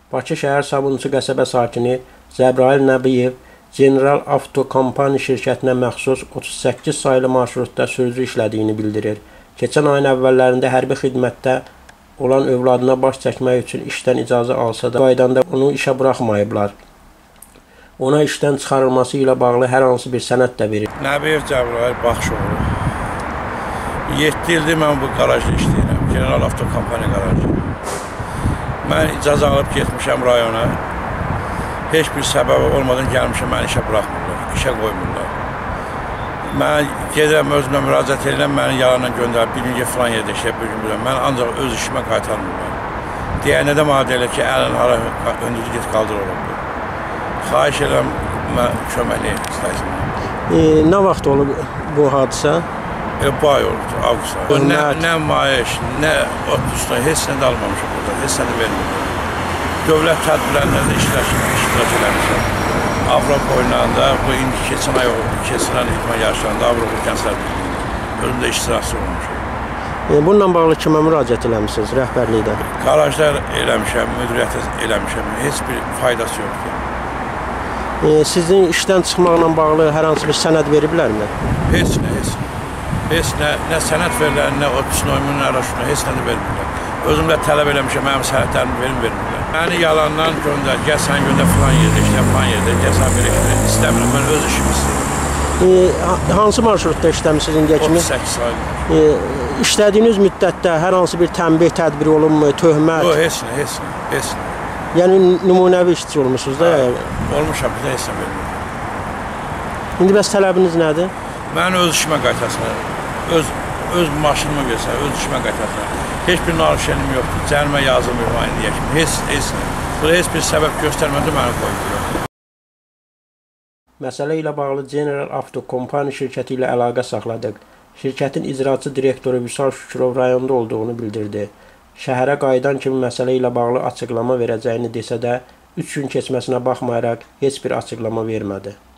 Bakı şəhər Sabunçu qəsəbə sakini Cəbrayıl Nəbiyev General Avto Kompaniya şirkətinə məxsus 38 saylı marşrutda sürücü işlədiyini bildirir. Keçən ayın əvvəllərində hərbi xidmətdə olan övladına baş çəkmək üçün işdən icazə alsa da, qaydanda onu işə buraxmayıblar. Ona işdən çıxarılması ilə bağlı hər hansı bir sənəd də verir. Nəbiyev Cəbrayıl Baxşoğlu. 7 ildir mən bu qarajda işləyirəm. General Avto Kompaniya qarajı. Mən icazə alıb getmişəm rayona. Heç bir səbəbi olmadan gəlmişəm, məni işə buraxmırlar, işə qoymurlar. Mən gedirəm, özümə müraciət edirəm, məni yalanla göndərib, bir gün filan yerdə işə, bir gün biləm. Mən ancaq öz işimə qaytarmırlar. Deyənə də mənə deyirlər ki, əlin hara öndüzü get qaldır olub. Xahiş edirəm, mən köməkliyə istəyirəm. Nə vaxt olub bu hadisə? Bu ay olubdur, avqustda. Nə maaş, nə otuzda, heç nə də almamışım burada, heç nə də vermirlər. Dövlət tədbirlərində də iştirak eləmişəm. Avropa oyunlarında, bu indi keçən ay oldu, keçən idman yarışlarında Avropa Gənclər Birliyində özümdə iştirakçı olmuşam. Bununla bağlı kimə müraciət eləmişsiniz rəhbərlikdə? Qarajlar eləmişəm, müdiriyyətə eləmişəm, heç bir faydası yoxdur. Sizin işdən çıxmaqla bağlı hər hansı bir sənəd veriblərmi? Heç nə. Heç nə sənəd verirlər, nə otuz noymun araşdırma, heç nə də vermirlər. Özüm də tələb eləmişəm, mənim sənədlərimi vermirlər. Məni yalandan göndər, gəl sən göndər filan yerdə, işlə filan yerdə, gəl sən bir işlə istəmirəm, mən öz işimi istəyirəm. Hansı marşrutda işləmişsiniz indiyə kimi? 38 saylı. İşlədiyiniz müddətdə hər hansı bir tənbih tədbiri olunmu, töhmət? Yox, heç nə. Yəni nümunəvi işçi olmuşsunuz da? Olmuşam, bizə heç nə vermirlər. İndi bəs tələbiniz nədir? Məni öz işimə qaytarsınlar, öz maşınımı versən, öz işimə qaytarsınlar. Heç bir narişənim yoxdur, cərimə yazılmır indiyə kimi, heç nə. Burada heç bir səbəb göstərmədi, məni qoydular. Məsələ ilə bağlı General Avto Kompaniya şirkəti ilə əlaqə saxladıq. Şirkətin icraçı direktoru Vüsal Şükürov rayonda olduğunu bildirdi. Şəhərə qayıdan kimi məsələ ilə bağlı açıqlama verəcəyini desə də, 3 gün keçməsinə baxmayaraq heç bir açıqlama vermədi.